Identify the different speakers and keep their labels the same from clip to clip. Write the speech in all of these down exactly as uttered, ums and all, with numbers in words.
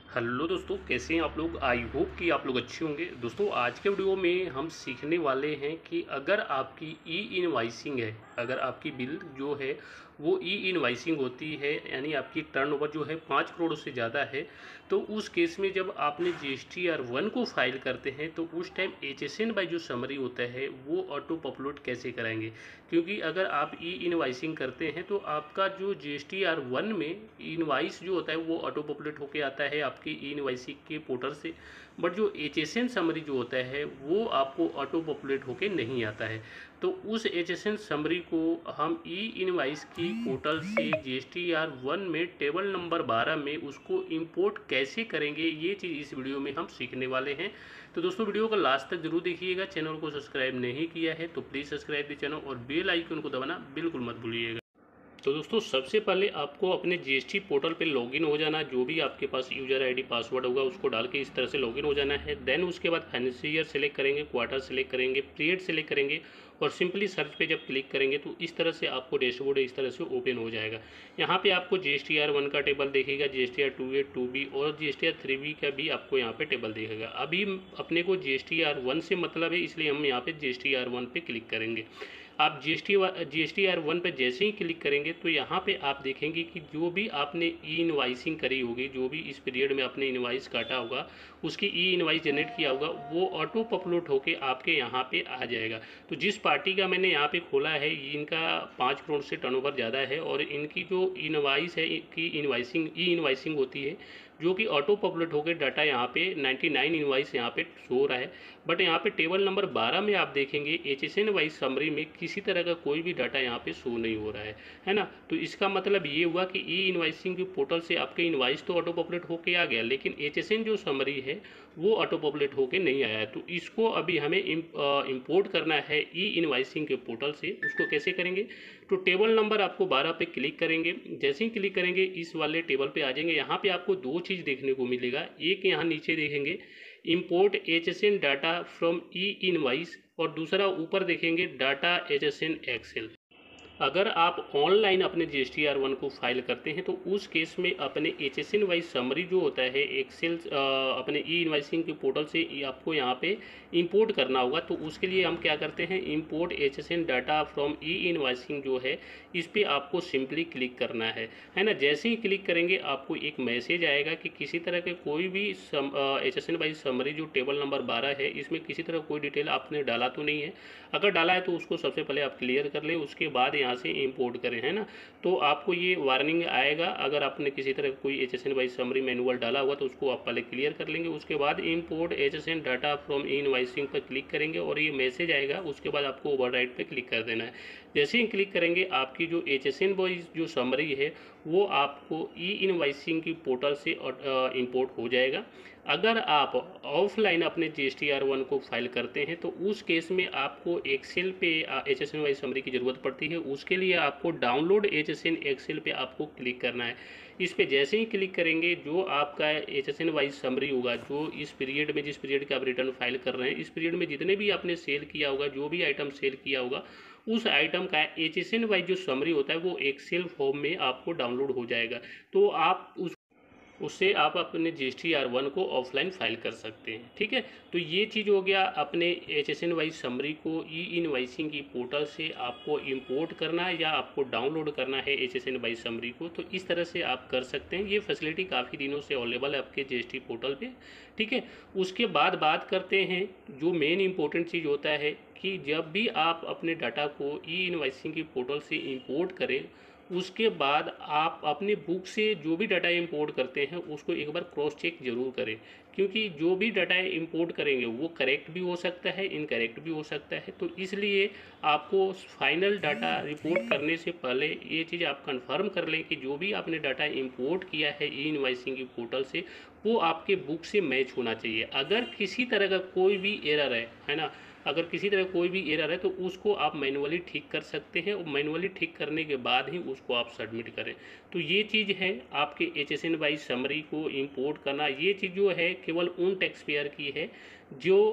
Speaker 1: Hello दोस्तों, कैसे हैं आप लोग। आई होप कि आप लोग अच्छे होंगे। दोस्तों, आज के वीडियो में हम सीखने वाले हैं कि अगर आपकी ई इनवाइसिंग है, अगर आपकी बिल जो है वो ई इनवाइसिंग होती है, यानी आपकी टर्नओवर जो है पाँच करोड़ से ज़्यादा है, तो उस केस में जब आपने G S T R one को फाइल करते हैं तो उस time H S N by जो समरी होता है वो ऑटो अपलोड कैसे कराएंगे। क्योंकि अगर आप ई इनवाइसिंग करते हैं तो आपका जो G S T R one में इनवाइस जो होता है वो ऑटो पॉपुलेट होके आता है आपकी ई इनवाइसिंग के पोर्टल से, बट जो एच एस एन समरी जो होता है वो आपको ऑटो पॉपुलेट होके नहीं आता है। तो उस एच एस एन समरी को हम ई इनवाइस की पोर्टल से G S T R one में टेबल नंबर बारह में उसको इंपोर्ट कैसे करेंगे, ये चीज़ इस वीडियो में हम सीखने वाले हैं। तो दोस्तों, वीडियो को लास्ट तक जरूर देखिएगा। चैनल को सब्सक्राइब नहीं किया है तो प्लीज़ सब्सक्राइब द चैनल और बेल आइकन को दबाना बिल्कुल मत भूलिएगा। तो दोस्तों, सबसे पहले आपको अपने जी एस टी पोर्टल पे लॉगिन हो जाना। जो भी आपके पास यूज़र आईडी पासवर्ड होगा उसको डाल के इस तरह से लॉगिन हो जाना है। देन उसके बाद फाइनेंशियल ईयर सेलेक्ट करेंगे, क्वार्टर सेलेक्ट करेंगे, पीरियड सेलेक्ट करेंगे और सिंपली सर्च पे जब क्लिक करेंगे तो इस तरह से आपको डैशबोर्ड इस तरह से ओपन हो जाएगा। यहाँ पे आपको G S T R one का टेबल देखेगा, G S T R two A two B और G S T R three B का भी आपको यहाँ पे टेबल देखेगा। अभी अपने को G S T R one से मतलब है, इसलिए हम यहाँ पे G S T R one पे क्लिक करेंगे। आप G S T G S T R one पर जैसे ही क्लिक करेंगे तो यहाँ पे आप देखेंगे कि जो भी आपने ई इनवाइसिंग करी होगी, जो भी इस पीरियड में आपने इनवाइस काटा होगा, उसकी ई इनवाइस जनरेट किया होगा, वो ऑटो अपलोड होके आपके यहाँ पे आ जाएगा। तो जिस पार्टी का मैंने यहाँ पे खोला है, इनका पाँच करोड़ से टर्नओवर ज़्यादा है और इनकी जो इनवाइस है की इनवाइसिंग ई इनवाइसिंग होती है, जो कि ऑटो पॉपुलेट होकर डाटा यहाँ पे निन्यानवे इनवाइस यहाँ पे शो हो रहा है। बट यहाँ पे टेबल नंबर बारह में आप देखेंगे H S N wise summary में किसी तरह का कोई भी डाटा यहाँ पे शो नहीं हो रहा है, है ना। तो इसका मतलब ये हुआ कि ई इनवाइसिंग के पोर्टल से आपके इनवाइस तो ऑटो पॉपुलेट होके आ गया, लेकिन एच एस एन जो समरी है वो ऑटो पॉपुलेट होके नहीं आया है। तो इसको अभी हमें इम्पोर्ट करना है ई इनवाइसिंग के पोर्टल से। उसको कैसे करेंगे, तो टेबल नंबर आपको बारह पे क्लिक करेंगे। जैसे ही क्लिक करेंगे इस वाले टेबल पे आ जाएंगे। यहाँ पे आपको दो चीज़ देखने को मिलेगा। एक यहाँ नीचे देखेंगे import H S N data from e invoice और दूसरा ऊपर देखेंगे data H S N excel. अगर आप ऑनलाइन अपने G S T R one को फाइल करते हैं तो उस केस में अपने H S N wise summary जो होता है एक्सेल अपने ई इनवाइसिंग के पोर्टल से आपको यहाँ पे इंपोर्ट करना होगा। तो उसके लिए हम क्या करते हैं, import H S N data from e invoicing जो है इस पर आपको सिंपली क्लिक करना है, है ना। जैसे ही क्लिक करेंगे आपको एक मैसेज आएगा कि किसी तरह के कोई भी H S N wise summary जो टेबल नंबर बारह है इसमें किसी तरह कोई डिटेल आपने डाला तो नहीं है। अगर डाला है तो उसको सबसे पहले आप क्लियर कर लें, उसके बाद यहाँ से इंपोर्ट करें, है ना। तो आपको ये वार्निंग आएगा। अगर आपने किसी तरह कोई H S N wise summary manual डाला हुआ तो उसको आप पहले क्लियर कर लेंगे। उसके बाद import H S N data from e invoicing पर क्लिक करेंगे और ये मैसेज आएगा। उसके बाद आपको ओवरराइट पे क्लिक कर देना है। जैसे ही क्लिक करेंगे आपकी जो एच एस एन वाइज जो समरी है वो आपको ई इनवाइसिंग की पोर्टल से इंपोर्ट हो जाएगा। अगर आप ऑफलाइन अपने G S T R one को फाइल करते हैं तो उस केस में आपको एक्सेल पे H S N wise summary की ज़रूरत पड़ती है। उसके लिए आपको download H S N excel पे आपको क्लिक करना है। इस पे जैसे ही क्लिक करेंगे जो आपका H S N wise summary होगा, जो इस पीरियड में जिस पीरियड का आप रिटर्न फाइल कर रहे हैं, इस पीरियड में जितने भी आपने सेल किया होगा, जो भी आइटम सेल किया होगा, उस आइटम का एच एस एन वाइज जो समरी होता है वो एक्सेल फॉर्म में आपको डाउनलोड हो जाएगा। तो आप उस उससे आप अपने G S T R one को ऑफलाइन फाइल कर सकते हैं, ठीक है। तो ये चीज़ हो गया, अपने H S N wise summary को ई इनवाइसिंग की पोर्टल से आपको इंपोर्ट करना है या आपको डाउनलोड करना है H S N wise summary को। तो इस तरह से आप कर सकते हैं। ये फैसिलिटी काफ़ी दिनों से अवेलेबल है आपके जी एस टी पोर्टल पे, ठीक है। उसके बाद बात करते हैं जो मेन इंपॉर्टेंट चीज़ होता है कि जब भी आप अपने डाटा को ई इनवाइसिंग की पोर्टल से इंपोर्ट करें, उसके बाद आप अपने बुक से जो भी डाटा इंपोर्ट करते हैं उसको एक बार क्रॉस चेक जरूर करें। क्योंकि जो भी डाटा इंपोर्ट करेंगे वो करेक्ट भी हो सकता है, इनकरेक्ट भी हो सकता है। तो इसलिए आपको फाइनल डाटा रिपोर्ट करने से पहले ये चीज़ आप कंफर्म कर लें कि जो भी आपने डाटा इंपोर्ट किया है ई इनवाइसिंग की पोर्टल से वो आपके बुक से मैच होना चाहिए। अगर किसी तरह का कोई भी एरर है है ना, अगर किसी तरह कोई भी एरर है तो उसको आप मैनुअली ठीक कर सकते हैं और मैनुअली ठीक करने के बाद ही उसको आप सबमिट करें। तो ये चीज़ है आपके H S N wise summary को इंपोर्ट करना। ये चीज़ जो है केवल उन टैक्स पेयर की है जो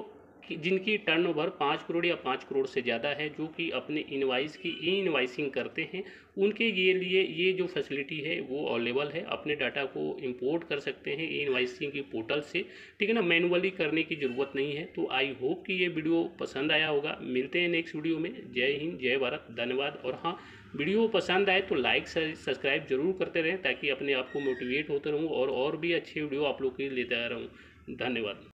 Speaker 1: कि जिनकी टर्नओवर पाँच करोड़ या पाँच करोड़ से ज़्यादा है, जो कि अपने इनवाइस की ई इनवाइसिंग करते हैं, उनके ये लिए ये जो फैसिलिटी है वो अवेलेबल है। अपने डाटा को इंपोर्ट कर सकते हैं ई इनवाइसिंग की पोर्टल से, ठीक है ना, मैनुअली करने की ज़रूरत नहीं है। तो आई होप कि ये वीडियो पसंद आया होगा। मिलते हैं नेक्स्ट वीडियो में। जय हिंद, जय भारत, धन्यवाद। और हाँ, वीडियो पसंद आए तो लाइक सब्सक्राइब जरूर करते रहें, ताकि अपने आप को मोटिवेट होते रहूँ और और भी अच्छे वीडियो आप लोग के लिए लेते आ रहूँ। धन्यवाद।